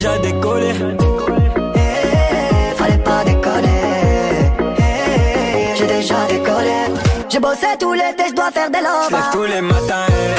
déjà décollé. Fallait pas décoller. J'ai déjà décollé. J'ai bossé tout l'été, je dois faire des lovas. J'lève tous les matins,